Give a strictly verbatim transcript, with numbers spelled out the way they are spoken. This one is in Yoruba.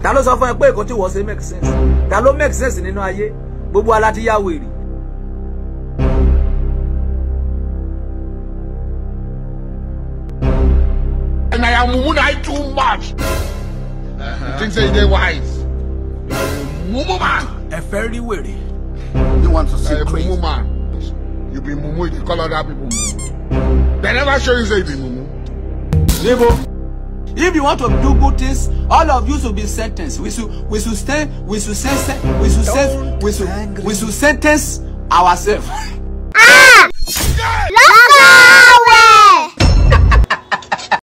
Ta ló sọ fún ẹ pé nǹkan tí wọ́n ṣe make sense? Ta ló make sense nínú ayé? Gbogbo wa láti yá wèrè. And I am mumu na too much. Uh-huh. You think say they wise? Mumu man. A very wèrè. You want to see uh, crazy? Mumu man. You be mumu, you call other people mumu. They never show you say you be mumu. Nebo. If you want to do good things, all of you should be sentenced. We should, we should stand, we should sentence, we should sentence, we should, we should sentence ourselves.